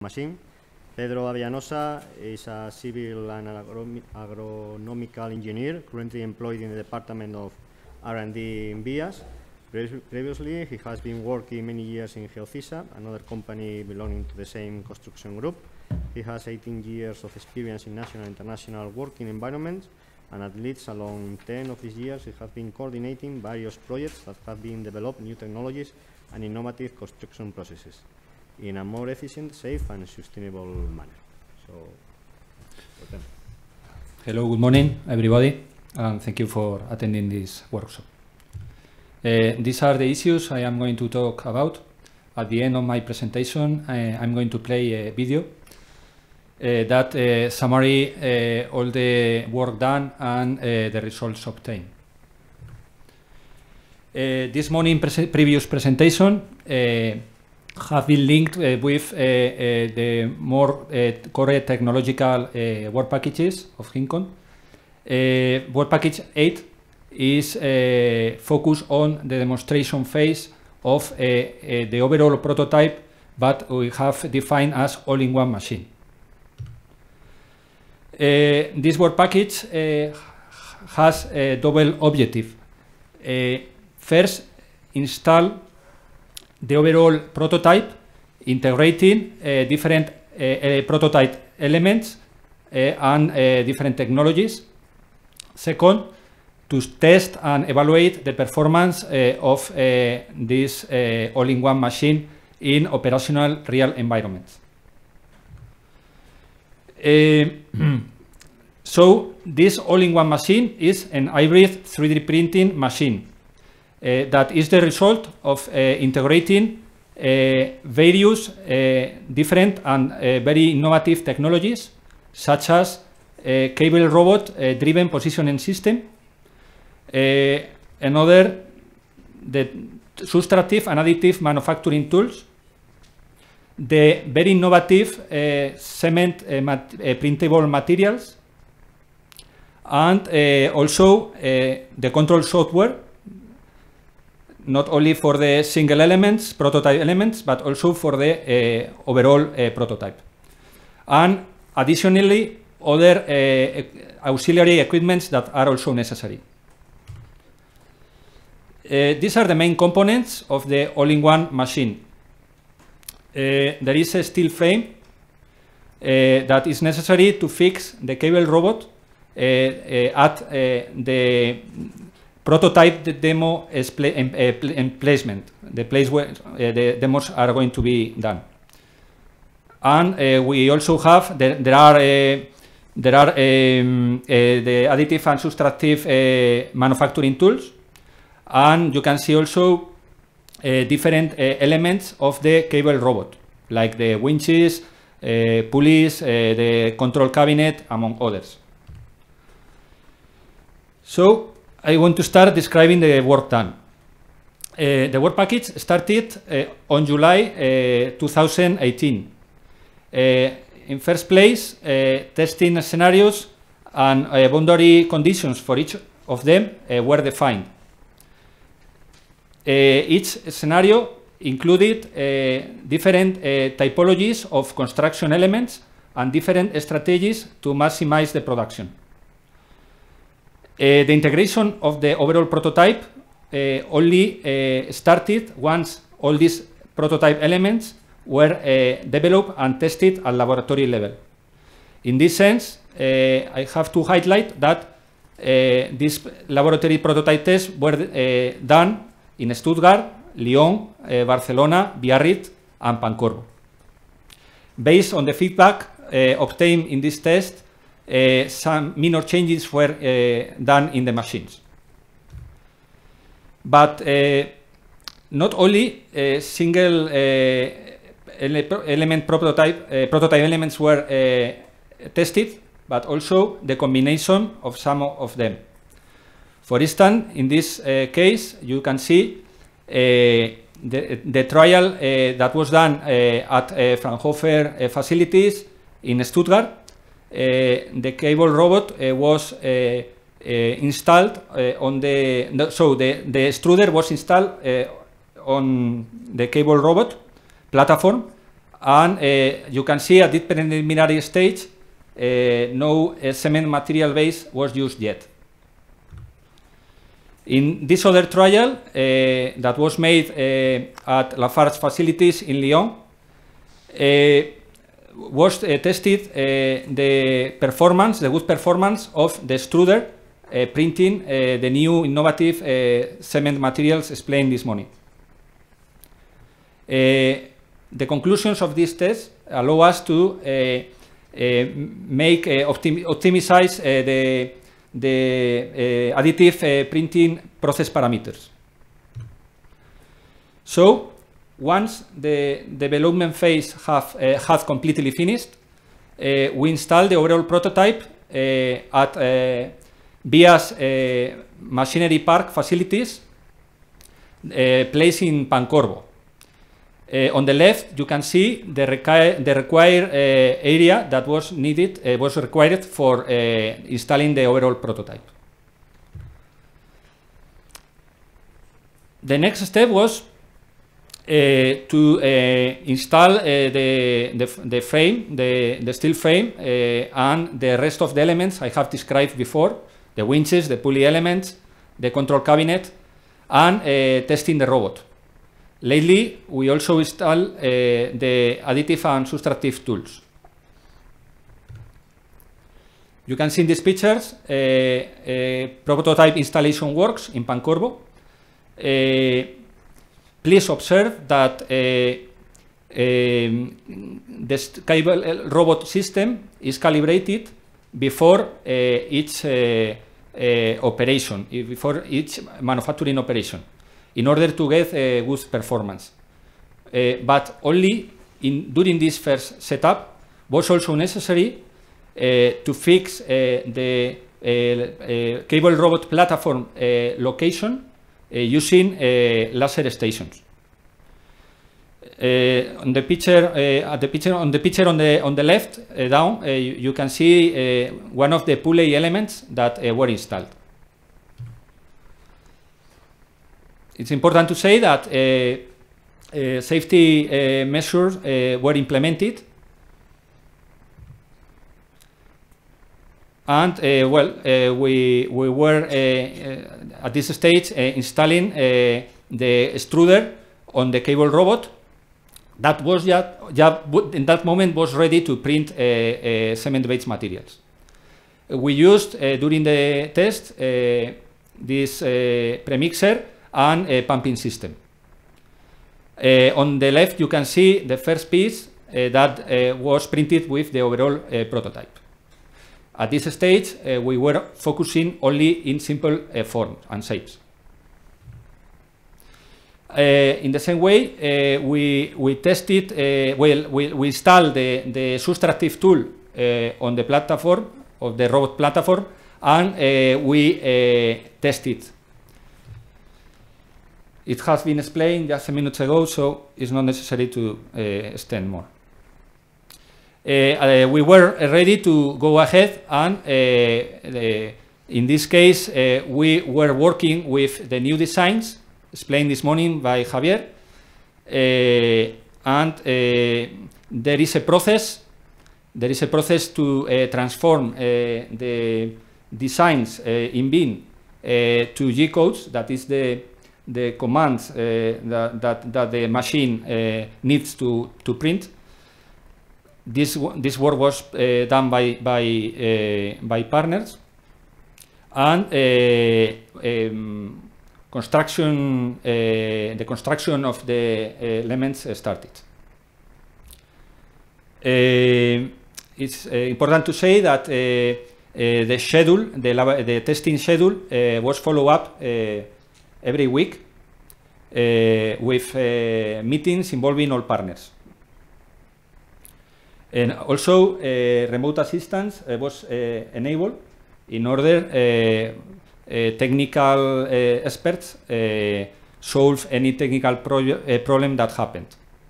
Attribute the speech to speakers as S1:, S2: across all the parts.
S1: machine. Pedro Avellanosa is a civil and agronomical engineer currently employed in the Department of R&D in BIAS. Previously, he has been working many years in Geocisa, another company belonging to the same construction group. He has 18 years of experience in national and international working environments, and at least along 10 of these years, he has been coordinating various projects that have been developed new technologies and innovative construction processes in a more efficient, safe, and sustainable manner. So, welcome.
S2: Hello, good morning, everybody, and thank you for attending this workshop. These are the issues I am going to talk about. At the end of my presentation, I'm going to play a video that summary all the work done and the results obtained. This morning previous presentation have been linked with the more core technological work packages of Hincon. Work package 8 is focused on the demonstration phase of the overall prototype, but we have defined as all-in-one machine. This work package has a double objective. First, install the overall prototype, integrating different prototype elements and different technologies. Second, to test and evaluate the performance of this all-in-one machine in operational real environments. So this all-in-one machine is an hybrid 3D printing machine that is the result of integrating various different and very innovative technologies, such as cable robot driven positioning system, another the subtractive and additive manufacturing tools, the very innovative cement printable materials, and also the control software, not only for the single elements, prototype elements, but also for the overall prototype. And additionally, other auxiliary equipments that are also necessary. These are the main components of the all-in-one machine. There is a steel frame that is necessary to fix the cable robot at the prototype demo placement, the place where the demos are going to be done. And we also have, there are the additive and subtractive manufacturing tools, and you can see also different elements of the cable robot, like the winches, pulleys, the control cabinet, among others. So I want to start describing the work done. The work package started on July 2018. In first place, testing scenarios and boundary conditions for each of them were defined. Each scenario included different typologies of construction elements and different strategies to maximize the production. The integration of the overall prototype only started once all these prototype elements were developed and tested at laboratory level. In this sense, I have to highlight that these laboratory prototype tests were done in Stuttgart, Lyon, Barcelona, Biarritz, and Pancorbo. Based on the feedback obtained in this test, some minor changes were done in the machines. But not only single element prototype elements were tested, but also the combination of some of them. For instance, in this case, you can see the trial that was done at Fraunhofer facilities in Stuttgart. The cable robot was installed on the extruder was installed on the cable robot platform, and you can see at this preliminary stage no cement material base was used yet. In this other trial that was made at Lafarge facilities in Lyon, was tested the performance, the good performance of the extruder printing the new innovative cement materials explained this morning. The conclusions of this test allow us to optimize the additive printing process parameters. So, once the development phase has completely finished, we install the overall prototype at VIA's machinery park facilities placed in Pancorbo. On the left, you can see the required area that was needed, was required for installing the overall prototype. The next step was to install the frame, the steel frame, and the rest of the elements I have described before, the winches, the pulley elements, the control cabinet, and testing the robot. Lately, we also install the additive and subtractive tools. You can see in these pictures prototype installation works in Pancorbo. Please observe that this cable robot system is calibrated before each operation, before each manufacturing operation, in order to get good performance. But only during this first setup was also necessary to fix the cable robot platform location using laser stations. On the picture, on the left down, you can see one of the pulley elements that were installed. It's important to say that safety measures were implemented, and we were at this stage installing the extruder on the cable robot that was in that moment was ready to print cement-based materials. We used during the test this premixer and a pumping system. On the left, you can see the first piece that was printed with the overall prototype. At this stage, we were focusing only in simple forms and shapes. In the same way, we tested, we installed the subtractive tool on the platform, of the robot platform, and we tested. It has been explained just a minute ago, so it's not necessary to extend more. We were ready to go ahead, and in this case, we were working with the new designs explained this morning by Javier, and there is a process. There is a process to transform the designs in BIM to G codes. That is the commands that the machine needs to print. This work was done by partners, and the construction of the elements started. It's important to say that the schedule, the testing schedule, was followed up every week with meetings involving all partners. And also, remote assistance was enabled in order technical experts solve any technical problem that happened.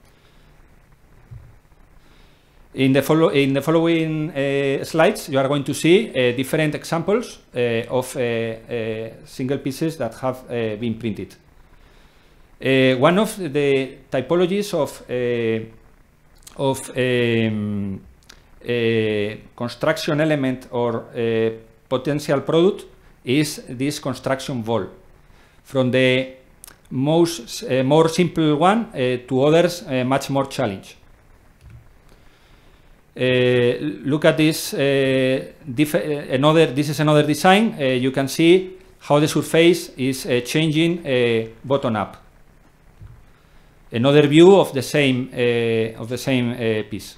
S2: In the following slides, you are going to see different examples of single pieces that have been printed. One of the typologies of of construction element or potential product is this construction wall. From the most more simple one to others much more challenge. Look at this. This is another design. You can see how the surface is changing bottom up. Another view of the same piece.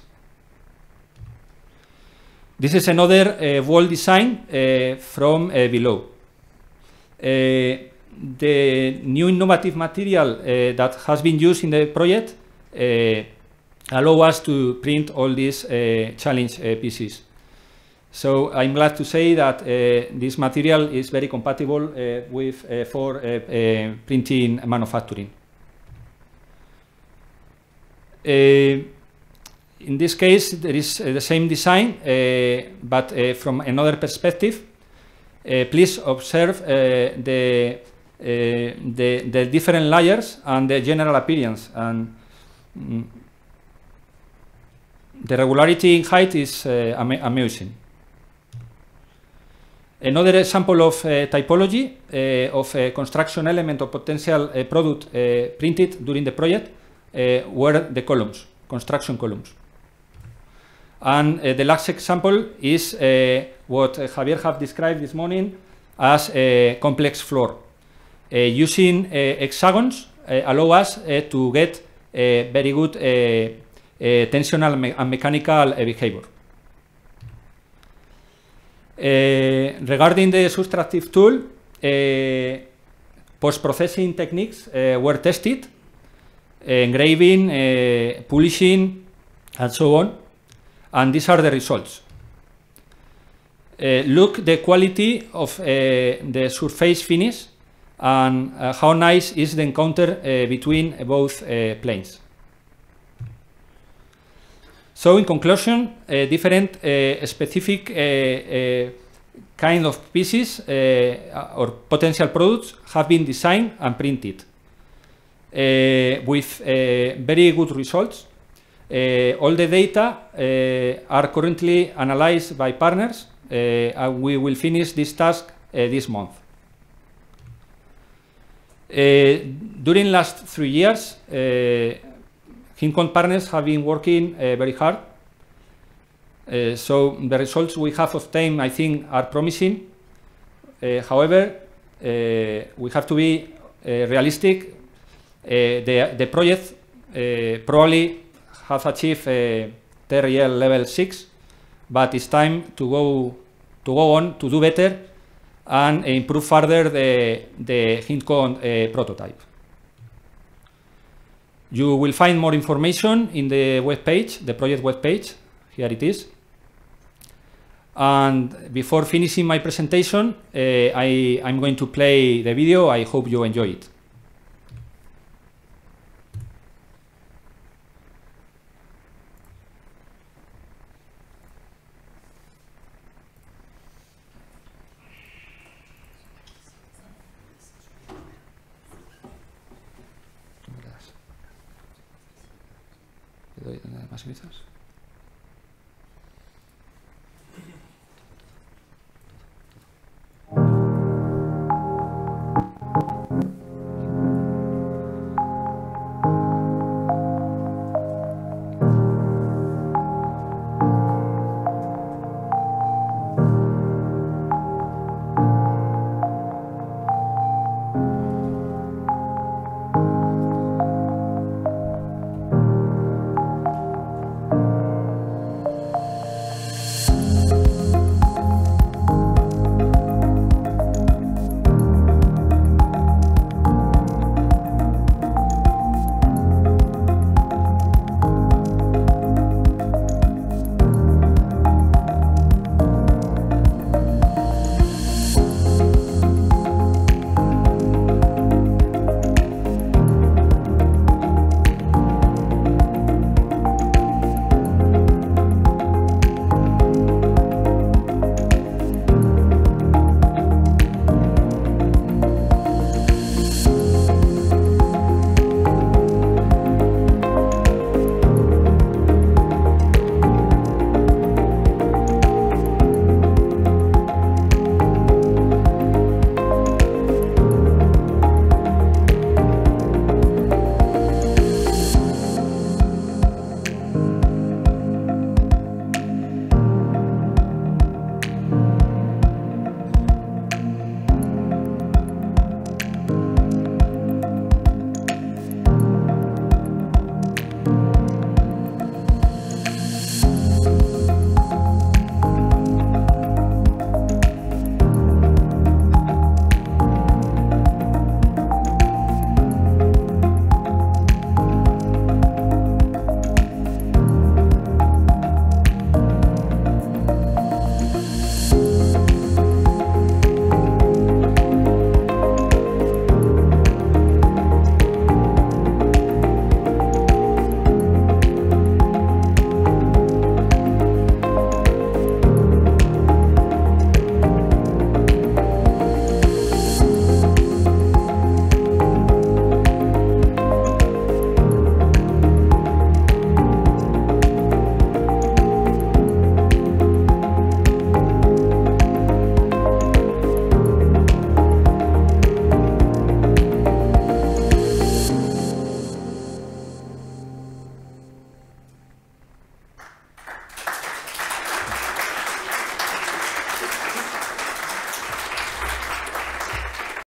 S2: This is another wall design from below. The new innovative material that has been used in the project allow us to print all these challenge pieces. So I'm glad to say that this material is very compatible for printing manufacturing. In this case, there is the same design, but from another perspective. Please observe the different layers and the general appearance, and the regularity in height is amusing. Another example of typology of a construction element or potential product printed during the project were the columns, construction columns. And the last example is what Javier have described this morning as a complex floor. Using hexagons allow us to get very good tensional and mechanical behavior. Regarding the subtractive tool, post-processing techniques were tested, engraving, polishing, and so on. And these are the results. Look the quality of the surface finish and how nice is the encounter between both planes. So in conclusion, different specific kind of pieces or potential products have been designed and printed with very good results. All the data are currently analyzed by partners, and we will finish this task this month. During last 3 years, HintCon partners have been working very hard. So the results we have obtained, I think, are promising. However, we have to be realistic. The project probably have achieved TRL level 6, but it's time to go on to do better and improve further the HintCon prototype. You will find more information in the web page, the project web page. Here it is. And before finishing my presentation, I'm going to play the video. I hope you enjoy it. ¿Más quizás?